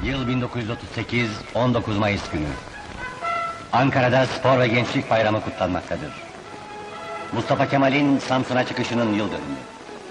Yıl 1938, 19 Mayıs günü. Ankara'da Spor ve Gençlik Bayramı kutlanmaktadır. Mustafa Kemal'in Samsun'a çıkışının yıl dönümü.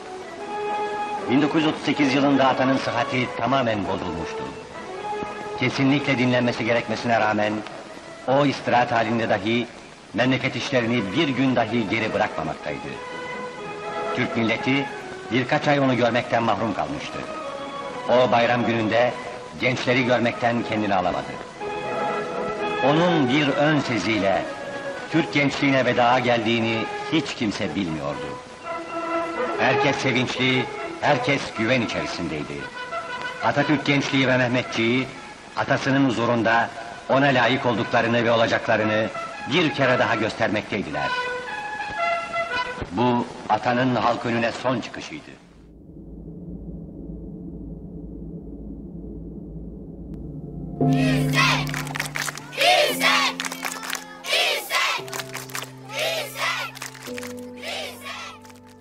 1938 yılında atanın sıhhati tamamen bozulmuştu. Kesinlikle dinlenmesi gerekmesine rağmen, o istirahat halinde dahi, memleket işlerini bir gün dahi geri bırakmamaktaydı. Türk milleti, birkaç ay onu görmekten mahrum kalmıştı. O bayram gününde, gençleri görmekten kendini alamadı. Onun bir ön seziyle, Türk gençliğine vedaya geldiğini hiç kimse bilmiyordu. Herkes sevinçli, herkes güven içerisindeydi. Atatürk gençliği ve Mehmetçiği, atasının huzurunda ona layık olduklarını ve olacaklarını bir kere daha göstermekteydiler. Bu, atanın halk önüne son çıkışıydı. İzzet! İzzet! İzzet! İzzet! İzzet!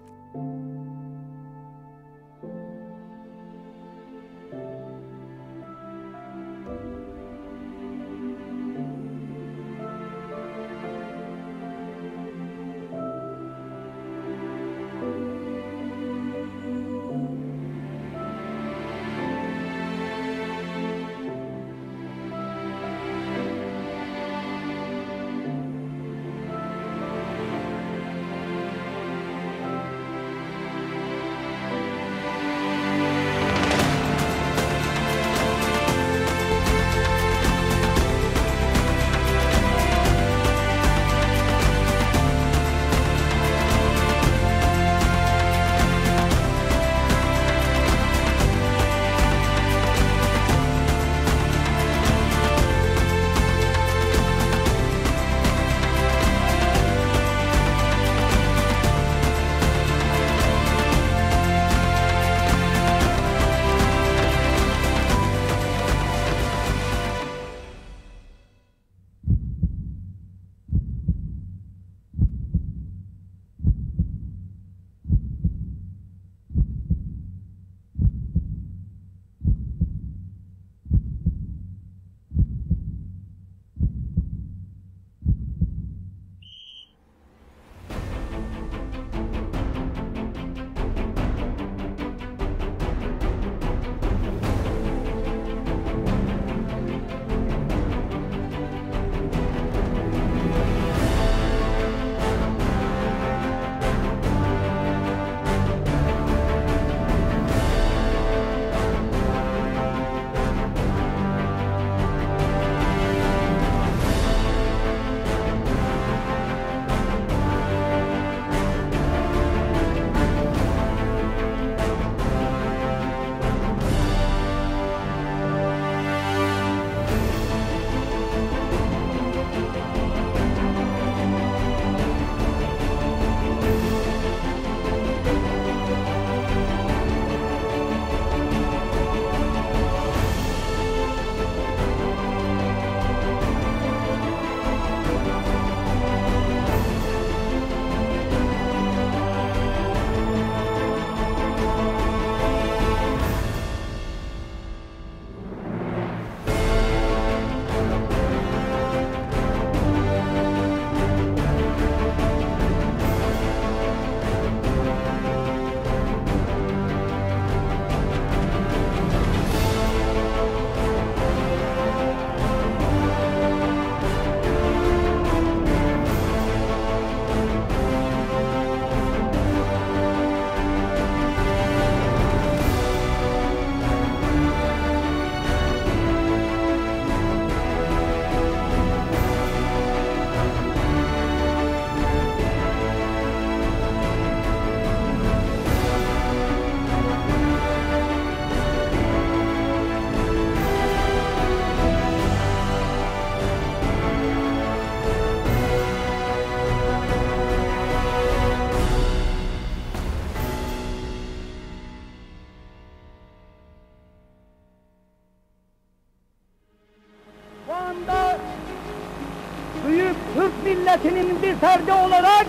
büyük Türk milletinin bir ferdi olarak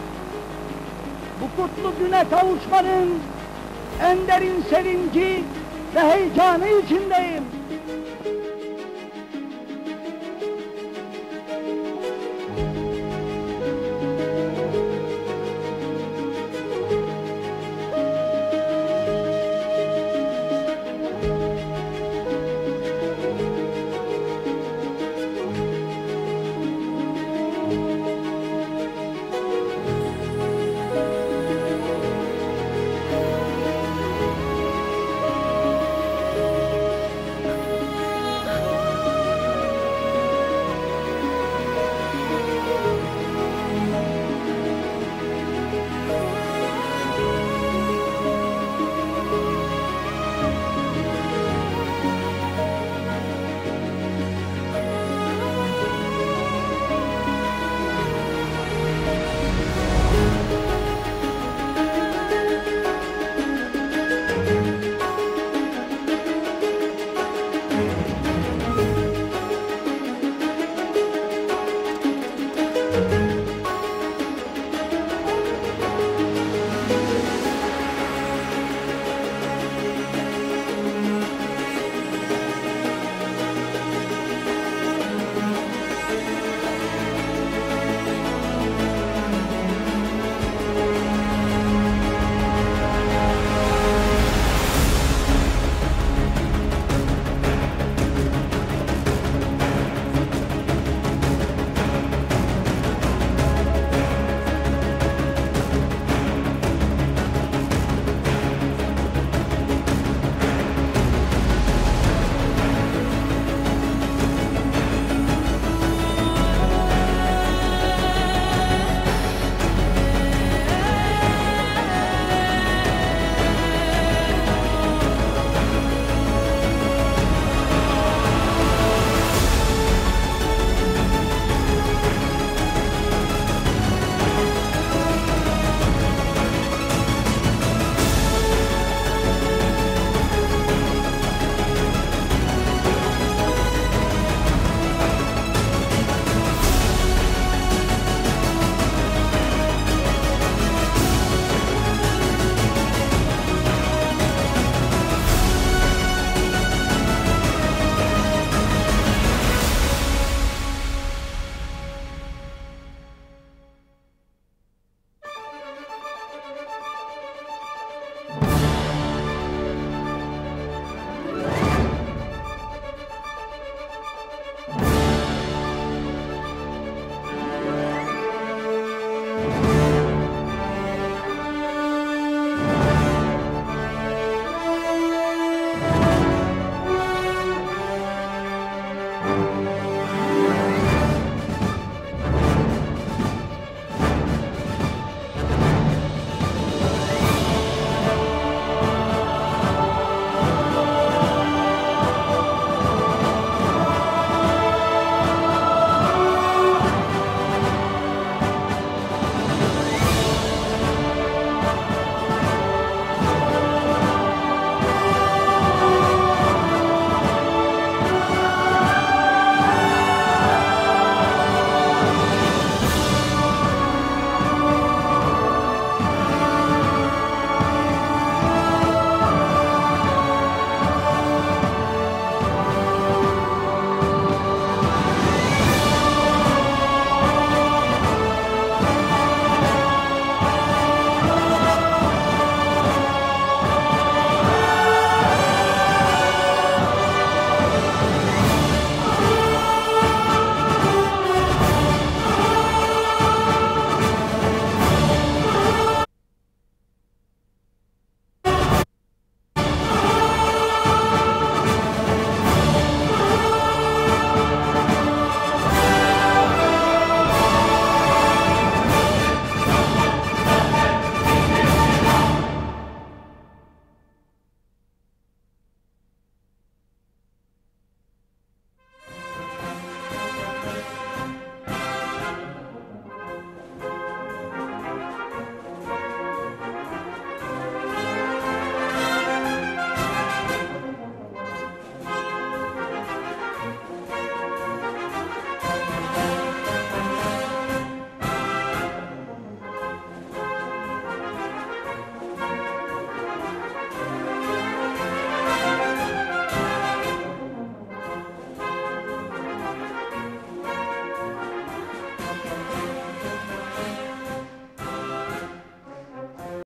bu kutlu güne kavuşmanın en derin sevinci ve heyecanı içindeyim.